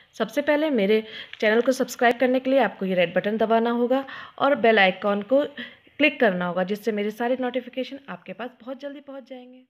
सबसे पहले मेरे चैनल को सब्सक्राइब करने के लिए आपको ये रेड बटन दबाना होगा और बेल आइकॉन को क्लिक करना होगा, जिससे मेरे सारे नोटिफिकेशन आपके पास बहुत जल्दी पहुंच जाएंगे।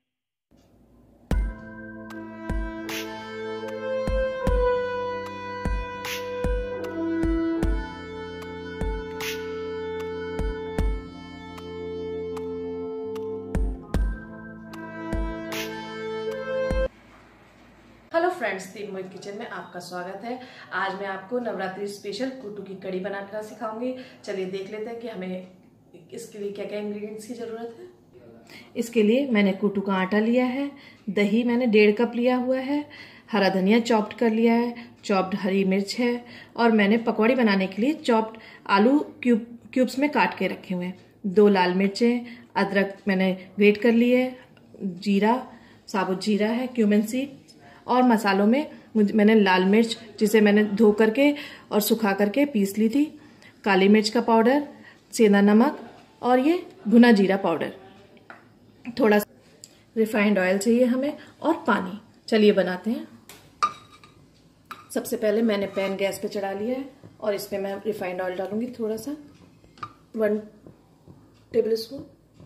हेलो फ्रेंड्स, तीन मोहित किचन में आपका स्वागत है। आज मैं आपको नवरात्रि स्पेशल कुट्टू की कड़ी बनाना सिखाऊंगी। चलिए देख लेते हैं कि हमें इसके लिए क्या क्या इंग्रेडिएंट्स की ज़रूरत है। इसके लिए मैंने कुट्टू का आटा लिया है, दही मैंने 1.5 कप लिया हुआ है, हरा धनिया चॉप्ड कर लिया है, चॉप्ड हरी मिर्च है और मैंने पकौड़ी बनाने के लिए चॉप्ड आलू क्यूब्स में काट के रखे हुए हैं, 2 लाल मिर्चें, अदरक मैंने ग्रेट कर लिए, जीरा, साबुत जीरा है, क्यूमिन सीड और मसालों में मैंने लाल मिर्च जिसे मैंने धो करके और सुखा करके पीस ली थी, काली मिर्च का पाउडर, सेंधा नमक और ये भुना जीरा पाउडर, थोड़ा सा रिफाइंड ऑयल चाहिए हमें और पानी। चलिए बनाते हैं। सबसे पहले मैंने पैन गैस पे चढ़ा लिया है और इसमें मैं रिफाइंड ऑयल डालूंगी, थोड़ा सा 1 टेबल स्पून।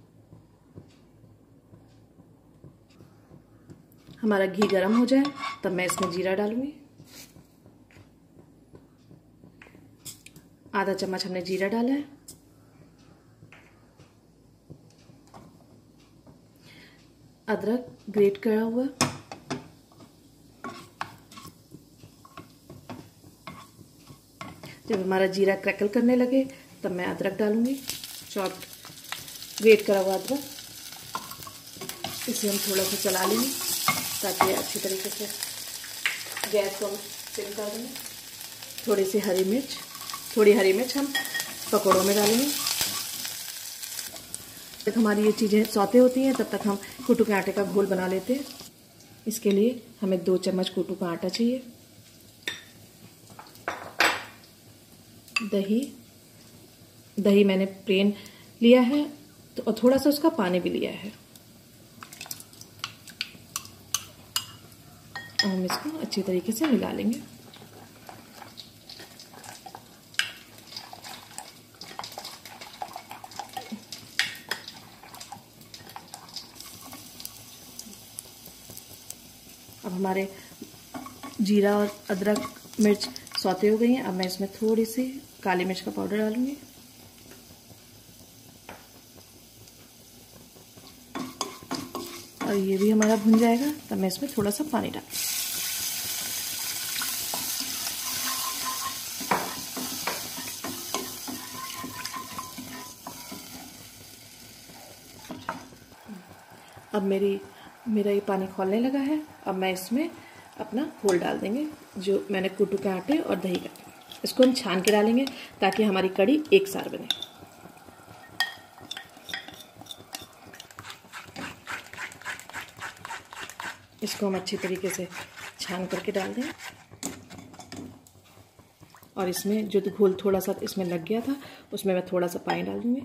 हमारा घी गर्म हो जाए तब मैं इसमें जीरा डालूंगी, आधा चम्मच हमने जीरा डाला है। अदरक ग्रेट करा हुआ, जब हमारा जीरा क्रैकल करने लगे तब मैं अदरक डालूंगी, चॉप्ड ग्रेट करा हुआ अदरक। इसे हम थोड़ा सा चला लेंगे ताकि अच्छी तरीके से गैस को सिम कर देंगे। थोड़ी हरी मिर्च हम पकौड़ों में डालेंगे। जब तक हमारी ये चीज़ें सौते होती हैं तब तक हम कुट्टू के आटे का घोल बना लेते हैं। इसके लिए हमें 2 चम्मच कुट्टू का आटा चाहिए, दही मैंने प्लेन लिया है और थोड़ा सा उसका पानी भी लिया है। हम इसको अच्छी तरीके से मिला लेंगे। अब हमारे जीरा और अदरक मिर्च सौते हो गई हैं। अब मैं इसमें थोड़ी सी काली मिर्च का पाउडर डालूंगी, और ये भी हमारा भुन जाएगा तब मैं इसमें थोड़ा सा पानी डालूंगी। अब मेरा ये पानी खौलने लगा है। अब मैं इसमें अपना घोल डाल देंगे जो मैंने कुट्टू के आटे और दही का। इसको हम छान के डालेंगे ताकि हमारी कड़ी एक सार बने। इसको हम अच्छी तरीके से छान करके डाल दें और इसमें जो घोल थोड़ा सा इसमें लग गया था उसमें मैं थोड़ा सा पानी डाल दूंगी।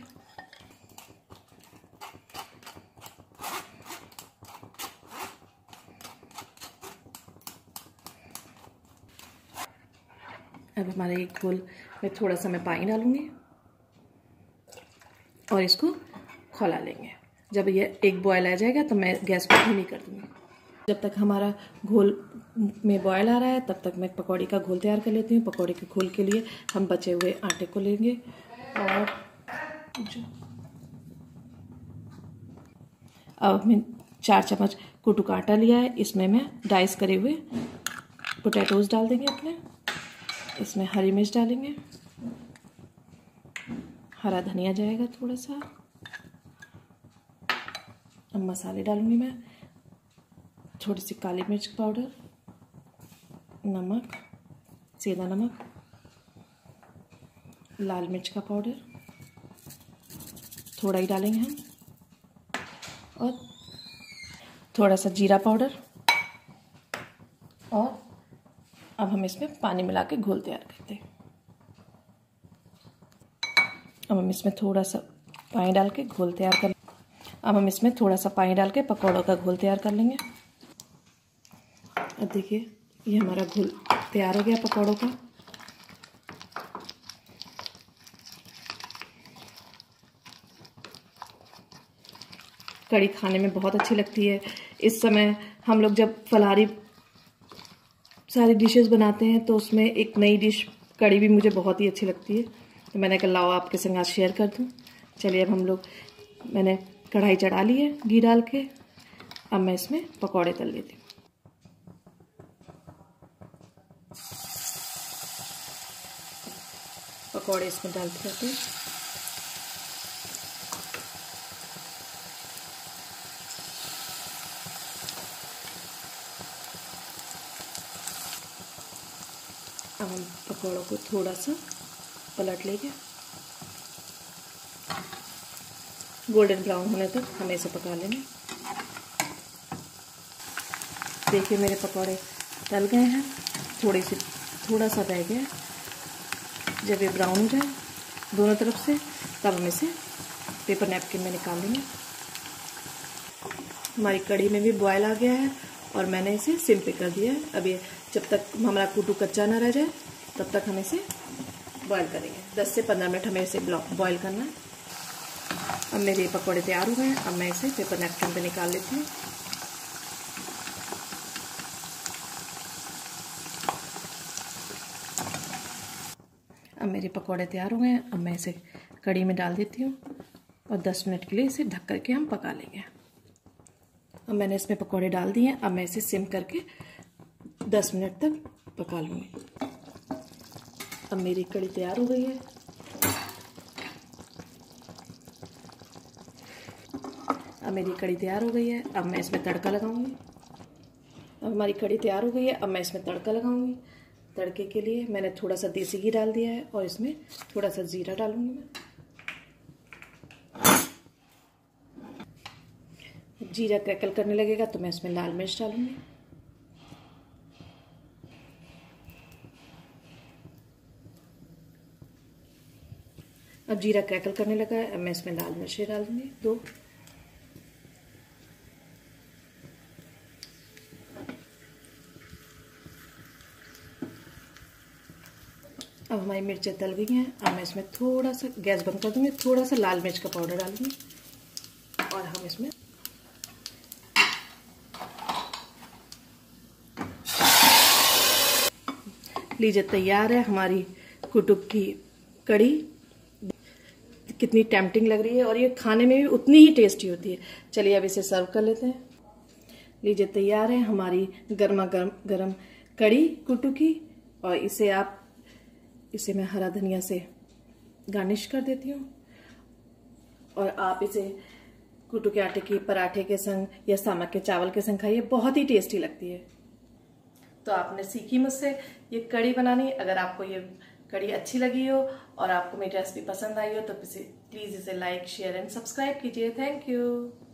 अब हमारे ये घोल में थोड़ा सा मैं पानी डालूंगी और इसको खौला लेंगे। जब ये एक बॉयल आ जाएगा तो मैं गैस को धीमी कर दूंगी। जब तक हमारा घोल में बॉयल आ रहा है तब तक मैं पकौड़ी का घोल तैयार कर लेती हूँ। पकौड़ी के घोल के लिए हम बचे हुए आटे को लेंगे और अब मैं 4 चम्मच कुट्टू का आटा लिया है। इसमें मैं डाइस करे हुए पोटैटोज डाल देंगे अपने। इसमें हरी मिर्च डालेंगे, हरा धनिया जाएगा थोड़ा सा। अब मसाले डालूंगी मैं, थोड़ी सी काली मिर्च पाउडर, नमक, सेंधा नमक, लाल मिर्च का पाउडर थोड़ा ही डालेंगे हम, और थोड़ा सा जीरा पाउडर। और अब हम इसमें पानी मिला के घोल तैयार करते हैं। अब हम इसमें थोड़ा सा पानी डाल के घोल तैयार कर अब हम इसमें थोड़ा सा पानी डाल के पकौड़ों का घोल तैयार कर लेंगे। अब देखिए ये हमारा घोल तैयार हो गया पकौड़ों का। कड़ी खाने में बहुत अच्छी लगती है। इस समय हम लोग जब फलाहारी सारी डिशेस बनाते हैं तो उसमें एक नई डिश कड़ी भी मुझे बहुत ही अच्छी लगती है, तो मैंने कहा लाओ आपके संग आज शेयर कर दूं। चलिए अब हम लोग, मैंने कढ़ाई चढ़ा ली है घी डाल के, अब मैं इसमें पकौड़े तल लेती हूँ। पकौड़े इसमें डालते रहते हैं। अब हम पकौड़ों को थोड़ा सा पलट लेंगे, गोल्डन ब्राउन होने तक हमें इसे पका लेंगे। देखिए मेरे पकौड़े तल गए हैं, थोड़ा सा रह गया। जब ये ब्राउन हो जाए दोनों तरफ से, तब हम इसे पेपर नैपकिन में निकाल लेंगे। हमारी कड़ी में भी बॉयल आ गया है और मैंने इसे सिम पे कर दिया है। अब ये जब तक हमारा कुट्टू कच्चा ना रह जाए तब तक हम इसे बॉयल करेंगे। 10 से 15 मिनट हमें इसे बॉयल करना है। अब मेरे पकौड़े तैयार हो गए हैं, अब मैं इसे पेपर नैपकिन पे निकाल लेती हूँ। अब मेरे पकौड़े तैयार हो गए हैं, अब मैं इसे कड़ी में डाल देती हूँ और 10 मिनट के लिए इसे ढक करके हम पका लेंगे। अब मैंने इसमें पकौड़े डाल दिए हैं, अब मैं इसे सिम करके 10 मिनट तक पका लूँगी। अब मेरी कड़ी तैयार हो गई है। अब मेरी कड़ी तैयार हो गई है, अब मैं इसमें तड़का लगाऊंगी। अब हमारी कड़ी तैयार हो गई है, अब मैं इसमें तड़का लगाऊंगी। तड़के के लिए मैंने थोड़ा सा देसी घी डाल दिया है और इसमें थोड़ा सा जीरा डालूंगी मैं। जीरा क्रैकल करने लगेगा तो मैं इसमें लाल मिर्च डालूंगी। अब जीरा क्रैकल करने लगा है, अब मैं इसमें लाल मिर्च डाल दूंगी 2। अब हमारी मिर्चें तल गई हैं, अब मैं इसमें थोड़ा सा गैस बंद कर दूंगी, थोड़ा सा लाल मिर्च का पाउडर डालूंगी और हम इसमें लीजिए तैयार है हमारी कुट्टू की कड़ी। कितनी टेम्पटिंग लग रही है और ये खाने में भी उतनी ही टेस्टी होती है। चलिए अब इसे सर्व कर लेते हैं। लीजिए तैयार है हमारी गर्मा गरम कड़ी कुट्टू की, और इसे मैं हरा धनिया से गार्निश कर देती हूँ। और आप इसे कुट्टू के आटे की पराठे के संग या सामक के चावल के संग खाइए, बहुत ही टेस्टी लगती है। तो आपने सीखी मुझसे ये कड़ी बनानी। अगर आपको ये कड़ी अच्छी लगी हो और आपको मेरी रेसिपी पसंद आई हो तो प्लीज़ इसे लाइक, शेयर एंड सब्सक्राइब कीजिए। Thank you.